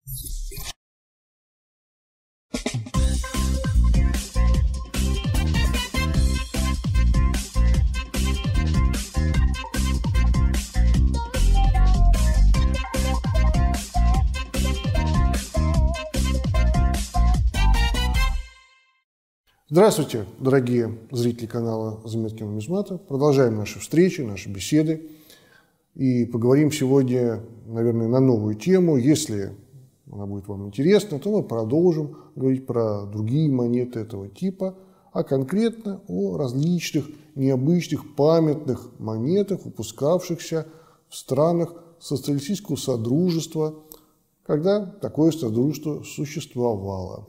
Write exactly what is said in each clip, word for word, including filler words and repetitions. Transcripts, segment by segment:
Здравствуйте, дорогие зрители канала «Заметки нумизмата». Продолжаем наши встречи, наши беседы. И поговорим сегодня, наверное, на новую тему. Если она будет вам интересна, то мы продолжим говорить про другие монеты этого типа, а конкретно о различных необычных памятных монетах, выпускавшихся в странах социалистического содружества, когда такое содружество существовало.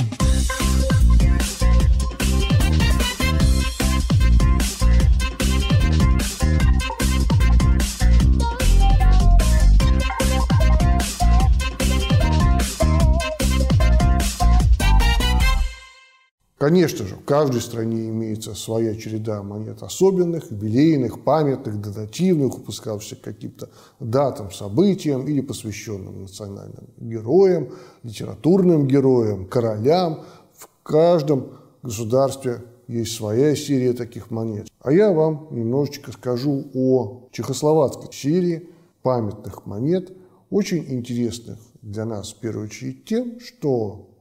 Конечно же, в каждой стране имеется своя череда монет особенных, юбилейных, памятных, датативных, выпускавшихся к каким-то датам, событиям или посвященным национальным героям, литературным героям, королям. В каждом государстве есть своя серия таких монет. А я вам немножечко скажу о чехословацкой серии памятных монет, очень интересных для нас в первую очередь тем, что,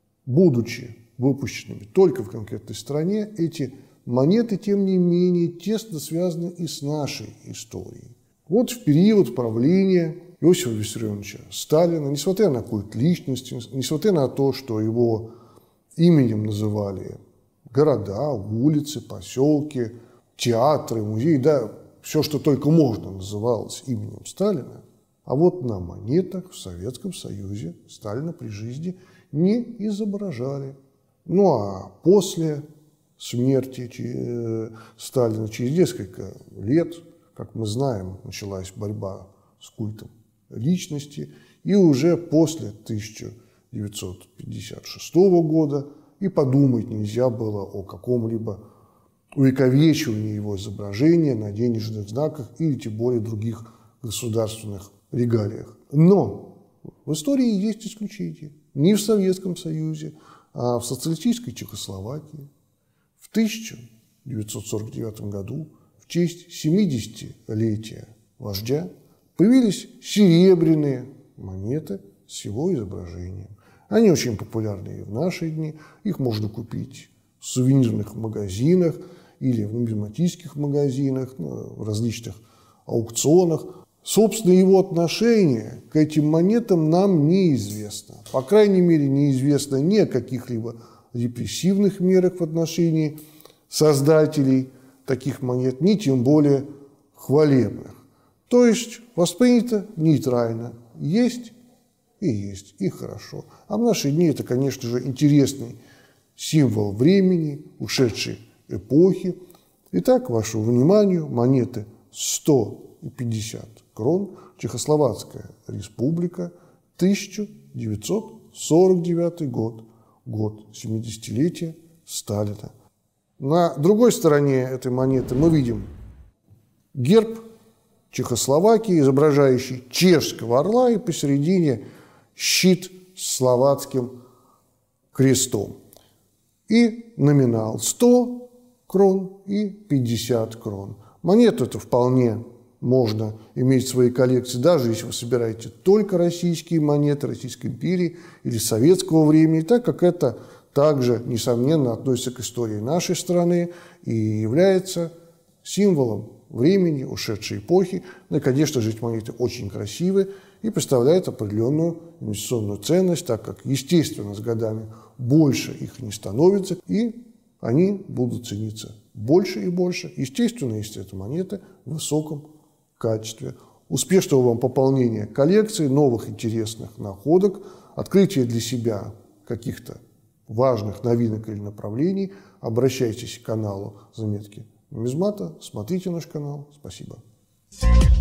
будучи выпущенными только в конкретной стране, эти монеты, тем не менее, тесно связаны и с нашей историей. Вот в период правления Иосифа Виссарионовича Сталина, несмотря на культ личности, несмотря на то, что его именем называли города, улицы, поселки, театры, музеи, да, все, что только можно, называлось именем Сталина, а вот на монетах в Советском Союзе Сталина при жизни не изображали. Ну а после смерти Сталина, через несколько лет, как мы знаем, началась борьба с культом личности, и уже после тысяча девятьсот пятьдесят шестого года и подумать нельзя было о каком-либо увековечивании его изображения на денежных знаках или тем более других государственных регалиях. Но в истории есть исключения. Не в Советском Союзе, а в социалистической Чехословакии в тысяча девятьсот сорок девятом году в честь семидесятилетия вождя появились серебряные монеты с его изображением. Они очень популярны и в наши дни. Их можно купить в сувенирных магазинах или в нумизматических магазинах, в различных аукционах. Собственно, его отношение к этим монетам нам неизвестно. По крайней мере, неизвестно ни о каких-либо репрессивных мерах в отношении создателей таких монет, ни тем более хвалебных. То есть воспринято нейтрально. Есть и есть, и хорошо. А в наши дни это, конечно же, интересный символ времени, ушедшей эпохи. Итак, к вашему вниманию монеты сто и пятьдесят крон, Чехословацкая республика, тысяча девятьсот сорок девятый год, год семидесятилетия Сталина. На другой стороне этой монеты мы видим герб Чехословакии, изображающий чешского орла, и посередине щит с словацким крестом. И номинал сто крон и пятьдесят крон. Монету это вполне можно иметь в своей коллекции, даже если вы собираете только российские монеты Российской империи или советского времени, так как это также, несомненно, относится к истории нашей страны и является символом времени, ушедшей эпохи. Ну и, конечно же, эти монеты очень красивые и представляют определенную инвестиционную ценность, так как, естественно, с годами больше их не становится, и они будут цениться больше и больше. Естественно, если это монеты в высоком качестве. Успешного вам пополнения коллекции, новых интересных находок, открытия для себя каких-то важных новинок или направлений. Обращайтесь к каналу «Заметки нумизмата», смотрите наш канал. Спасибо.